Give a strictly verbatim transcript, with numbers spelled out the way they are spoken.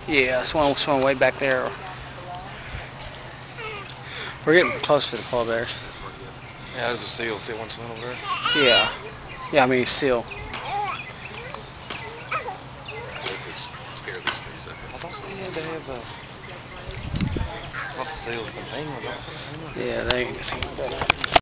Yeah, swim, swim way back there. We're getting close to the polar bears. Yeah, there's a seal. See one swimming over there? Yeah. Yeah, I mean, seal. I thought they had to have uh, not the seals, but penguins. Yeah, they ain't seen that.